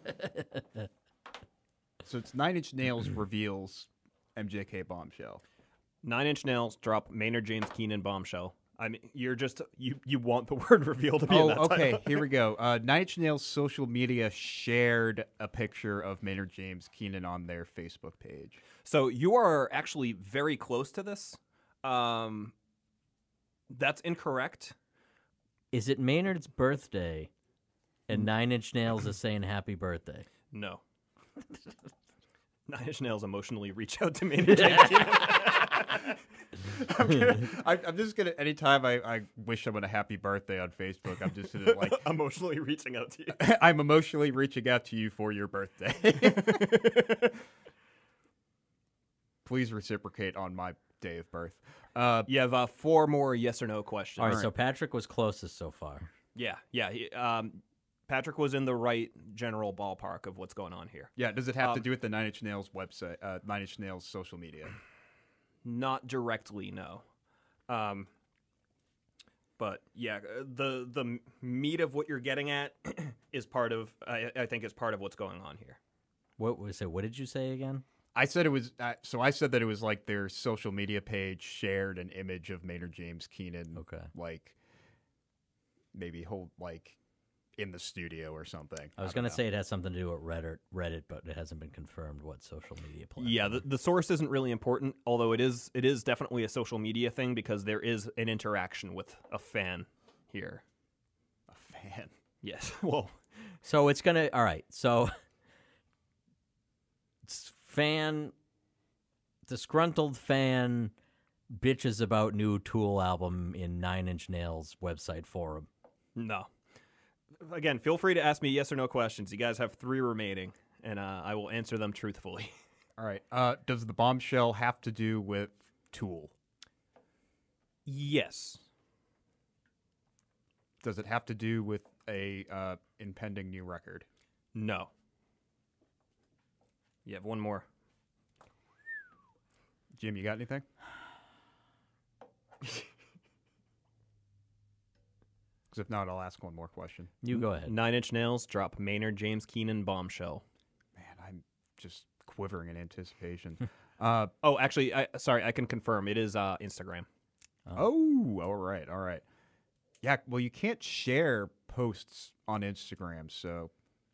So it's 9 Inch Nails reveals MJK bombshell. 9 Inch Nails drop Maynard James Keenan bombshell. I mean, you're just you want the word reveal to be in that okay. title. Here we go. Nine Inch Nails social media shared a picture of Maynard James Keenan on their Facebook page. So you are actually very close to this. That's incorrect. Is it Maynard's birthday and Nine Inch Nails is saying happy birthday? No. Nine Inch Nails emotionally reach out to Maynard James Keenan. I'm just gonna. Anytime I wish someone a happy birthday on Facebook, I'm just gonna like Emotionally reaching out to you. I'm emotionally reaching out to you for your birthday. Please reciprocate on my day of birth. You have 4 more yes or no questions. All right, so Patrick was closest so far. Yeah. Patrick was in the right general ballpark of what's going on here. Yeah, does it have to do with the Nine Inch Nails website, Nine Inch Nails social media? Not directly, no. But yeah, the meat of what you're getting at is part of. I think is part of what's going on here. What was it? What did you say again? I said it was. So I said that it was like their social media page shared an image of Maynard James Keenan. Okay. Like maybe in the studio or something. I was going to say it has something to do with Reddit, but it hasn't been confirmed what social media platform. Yeah, the source isn't really important, although it is definitely a social media thing because there is an interaction with a fan here. A fan. Yes. Well, So it's going to, all right, so disgruntled fan bitches about new Tool album in Nine Inch Nails website forum. no. Again, feel free to ask me yes or no questions. You guys have 3 remaining, and I will answer them truthfully. All right. Does the bombshell have to do with Tool? Yes. Does it have to do with a impending new record? No. You have 1 more. Jim, you got anything? Because if not, I'll ask one more question. You go ahead. 9 Inch Nails drop Maynard James Keenan bombshell. Man, I'm just quivering in anticipation. Oh, actually, sorry, I can confirm. It is Instagram. Oh, all right. Yeah, well, you can't share posts on Instagram, so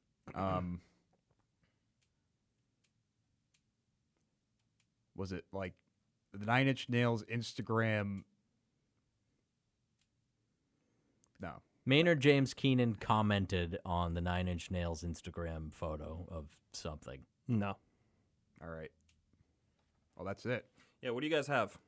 was it like the Nine Inch Nails Instagram? No. Maynard James Keenan commented on the Nine Inch Nails Instagram photo of something. No. All right. Well, that's it. Yeah, what do you guys have?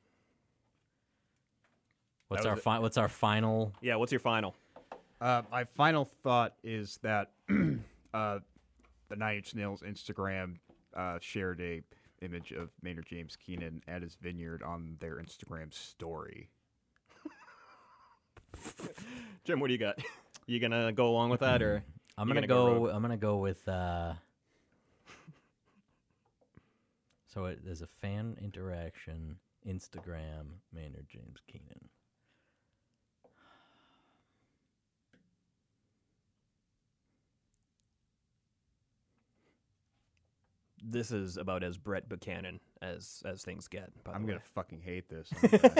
What's That our was what's our final? Yeah, what's your final? My final thought is that the Nine Inch Nails Instagram shared a image of Maynard James Keenan at his vineyard on their Instagram story. Jim, what do you got? You gonna go along with that, or I'm you gonna rogue? go. I'm gonna go with. So there's a fan interaction Instagram Maynard James Keenan. This is about as Brett Buchanan as things get. By I'm the way. gonna fucking hate this.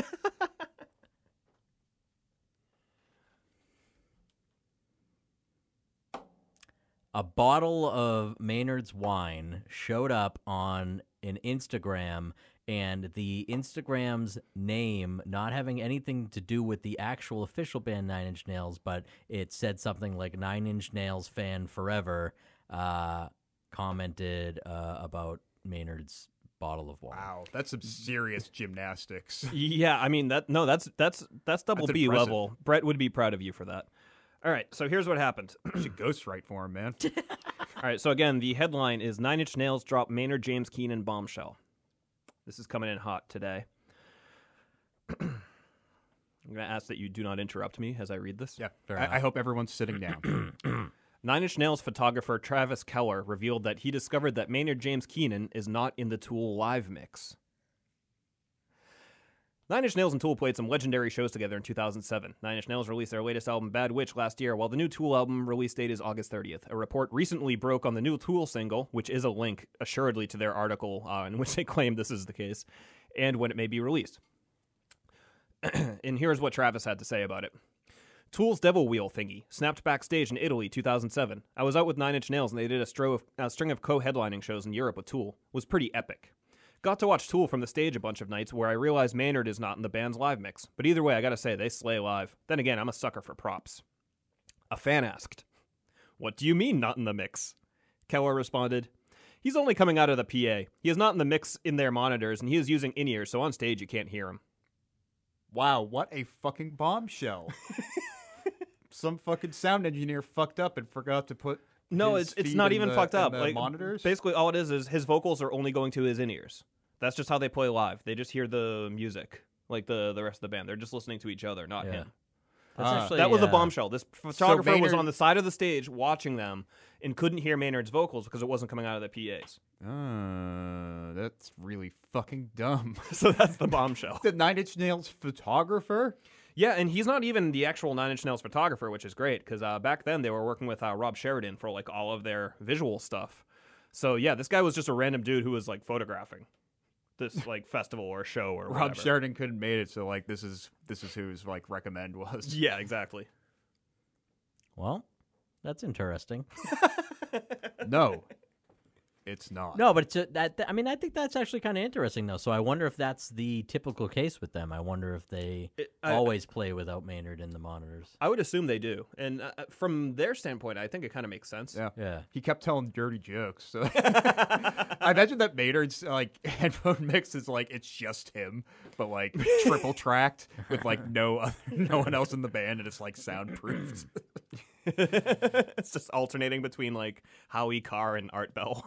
A bottle of Maynard's wine showed up on an Instagram, and the Instagram's name not having anything to do with the actual official band Nine Inch Nails, but it said something like Nine Inch Nails fan forever, commented about Maynard's bottle of wine. Wow, that's some serious gymnastics. Yeah, I mean that's double That's B impressive. level. Brett would be proud of you for that. All right, so here's what happened. Should ghostwrite for him, man. All right, so again, the headline is 9 Inch Nails drop Maynard James Keenan bombshell. This is coming in hot today. I'm going to ask that you do not interrupt me as I read this. Yeah, Fair I hope everyone's sitting down. 9 Inch Nails photographer Travis Keller revealed that he discovered that Maynard James Keenan is not in the Tool live mix. 9 Inch Nails and Tool played some legendary shows together in 2007. 9 Inch Nails released their latest album, Bad Witch, last year, while the new Tool album release date is August 30th. A report recently broke on the new Tool single, which is a link, assuredly, to their article in which they claim this is the case, and when it may be released. And here's what Travis had to say about it. Tool's Devil Wheel thingy snapped backstage in Italy 2007. I was out with 9 Inch Nails and they did a string of co-headlining shows in Europe with Tool. It was pretty epic. Got to watch Tool from the stage a bunch of nights where I realized Maynard is not in the band's live mix. But either way, I gotta say, they slay live. Then again, I'm a sucker for props. A fan asked, "What do you mean not in the mix?" Keller responded, "He's only coming out of the PA. He is not in the mix in their monitors and he is using in-ears, so on stage you can't hear him." Wow, what a fucking bombshell. Some fucking sound engineer fucked up and forgot to put No, his it's feed not in even the- fucked in up. the Like monitors? basically, all it is his vocals are only going to his in-ears. That's just how they play live. They just hear the music, like the rest of the band. They're just listening to each other, not Yeah. him. That's actually, That was a bombshell. This photographer was Maynard- on the side of the stage watching them and couldn't hear Maynard's vocals because it wasn't coming out of the PAs. That's really fucking dumb. So that's the bombshell. The 9 Inch Nails photographer? Yeah, and he's not even the actual 9 Inch Nails photographer, which is great because back then they were working with Rob Sheridan for like all of their visual stuff. So yeah, this guy was just a random dude who was like photographing this like festival or show or whatever. Rob Sheridan couldn't made it, so like this is who's like recommend was. Yeah, exactly. Well, that's interesting. No, it's not. No, but I mean, I think that's actually kind of interesting, though. So I wonder if that's the typical case with them. I wonder if they always play without Maynard in the monitors. I would assume they do, and from their standpoint, I think it kind of makes sense. Yeah. Yeah. He kept telling dirty jokes. So. I imagine that Maynard's like headphone mix is like it's just him, but like triple tracked with like no one else in the band, and it's like soundproofed. It's just alternating between like Howie Carr and Art Bell.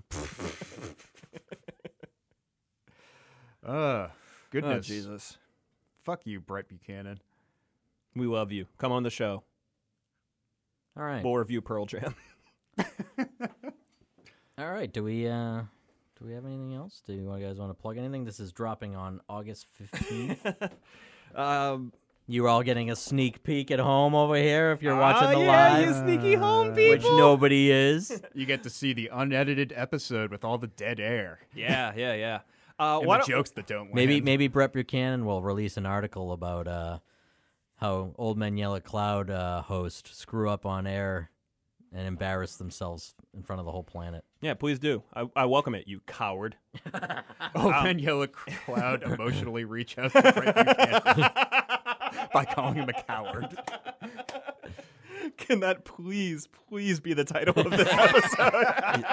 Goodness. Oh, Jesus. Fuck you, Brett Buchanan. We love you. Come on the show. All right. We'll review Pearl Jam. All right. Do we have anything else? Do you guys want to plug anything? This is dropping on August 15th. You're all getting a sneak peek at home over here if you're watching the live. you sneaky home people. Which nobody is. You get to see the unedited episode with all the dead air Yeah. and Why the don't- jokes that don't land. Maybe Brett Buchanan will release an article about how Old Men Yell at Cloud host screw up on air and embarrass themselves in front of the whole planet. Yeah, please do. I welcome it, you coward. Oh, man, Yellow Cloud emotionally reach out to Brett Buchanan by calling him a coward. Can that please be the title of this episode?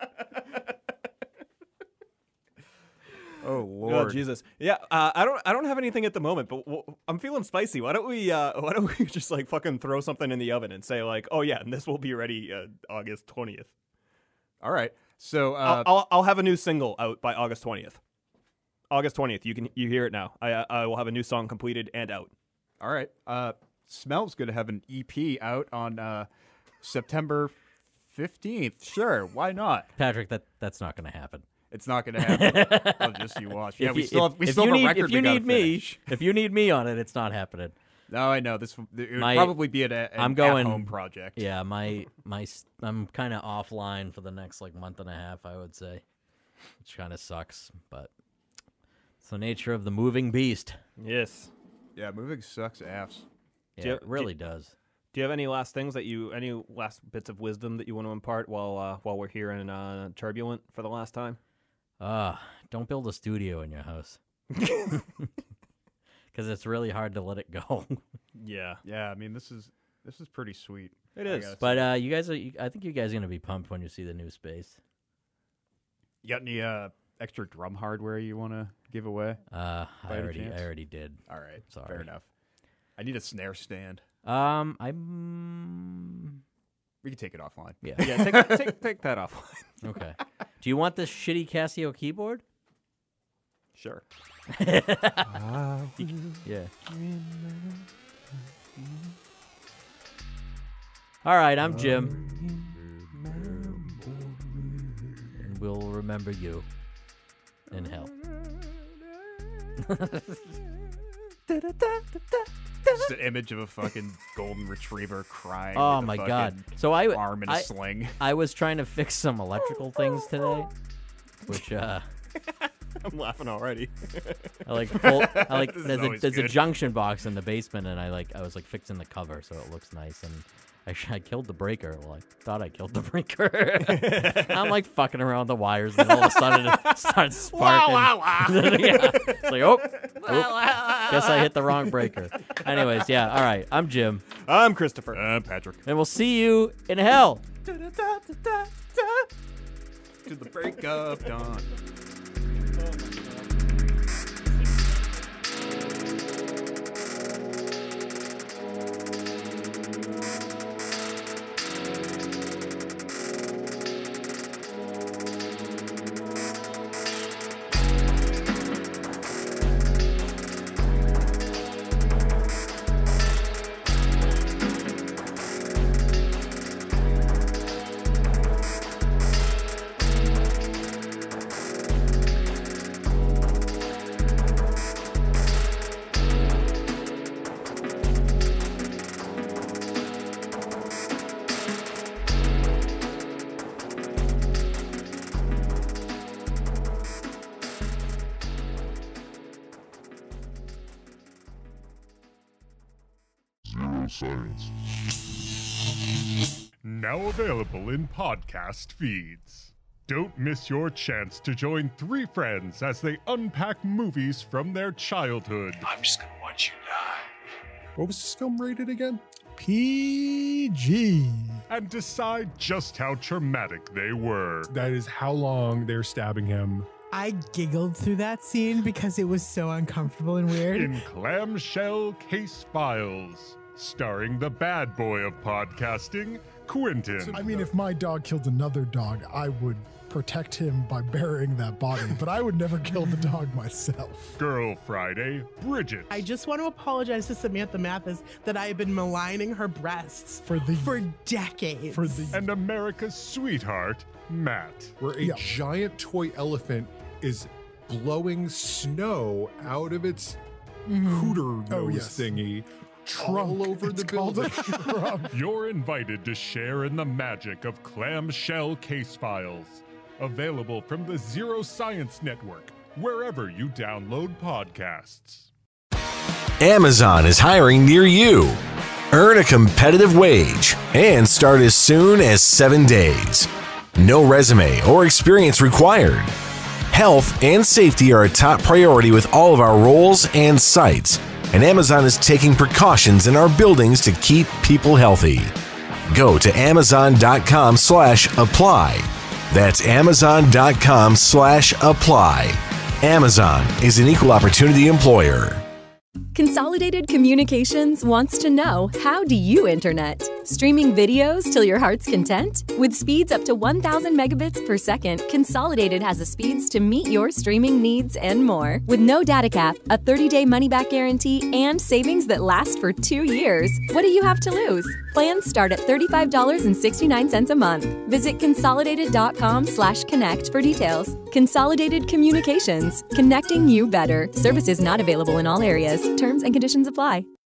Oh Lord. Oh Jesus! Yeah, I don't have anything at the moment, but I'm feeling spicy. Why don't we just like fucking throw something in the oven and say like, oh yeah, and this will be ready August 20th. All right. So I'll have a new single out by August 20th. August 20th, you hear it now. I will have a new song completed and out. all right. Smell's going to have an EP out on September 15th. Sure, why not? Patrick, that's not going to happen. It's not going to happen. Oh, just you watch. Yeah, we still have a record If you we gotta need me, finish. if you need me on it, it's not happening. No, I know it would My- probably be an I'm going- at-home project. Yeah, I'm kind of offline for the next like month and a half, I would say, which kind of sucks, but it's the nature of the moving beast. Yes. Yeah, moving sucks ass. Yeah, Do you- it really does. Do you have any last things any last bits of wisdom that you want to impart while we're here in Turbulent for the last time? Don't build a studio in your house. Because it's really hard to let it go. Yeah. Yeah, I mean this is pretty sweet. It I is. gotta But say. you guys I think you guys are gonna be pumped when you see the new space. You got any extra drum hardware you want to give away? I any already chance? did. All right, Sorry. fair enough. I need a snare stand. We can take it offline. Yeah. Yeah, take that off. Okay. Do you want this shitty Casio keyboard? Sure. Yeah. All right, I'm Jim. And we'll remember you in hell. Just an image of a fucking golden retriever crying. Oh with a my fucking god. So arm in a I sling. I was trying to fix some electrical things today, which I'm laughing already. This is always there's a good. junction box in the basement, and I was like fixing the cover so it looks nice, and I killed the breaker. Well, I thought I killed the breaker. I'm like fucking around with the wires, and all of a sudden it starts sparking. Yeah. It's like, oh, guess I hit the wrong breaker. Anyways, yeah, all right. I'm Jim, I'm Christopher. Patrick. and we'll see you in hell. To the break of dawn. Science. Now available in podcast feeds. Don't miss your chance to join 3 friends as they unpack movies from their childhood. I'm just gonna watch you die. What was this film rated again? PG. And decide just how traumatic they were. That is how long they're stabbing him. I giggled through that scene because it was so uncomfortable and weird. In Clamshell Case Files. Starring the bad boy of podcasting, Quentin. I mean, if my dog killed another dog, I would protect him by burying that body, but I would never kill the dog myself. Girl Friday, Bridget. I just want to apologize to Samantha Mathis that I have been maligning her breasts for decades. And America's sweetheart, Matt. Where a giant toy elephant is blowing snow out of its hooter nose thingy. All over the building. You're invited to share in the magic of Clamshell Case Files. Available from the Zero Science Network, wherever you download podcasts. Amazon is hiring near you. Earn a competitive wage and start as soon as 7 days. No resume or experience required. Health and safety are a top priority with all of our roles and sites, and Amazon is taking precautions in our buildings to keep people healthy. Go to amazon.com/apply. That's amazon.com/apply. Amazon is an equal opportunity employer. Consolidated Communications wants to know, how do you internet? Streaming videos till your heart's content? With speeds up to 1,000 megabits per second, Consolidated has the speeds to meet your streaming needs and more. With no data cap, a 30-day money-back guarantee, and savings that last for 2 years, what do you have to lose? Plans start at $35.69 a month. Visit consolidated.com/connect for details. Consolidated Communications, connecting you better. Services not available in all areas. Terms and conditions apply.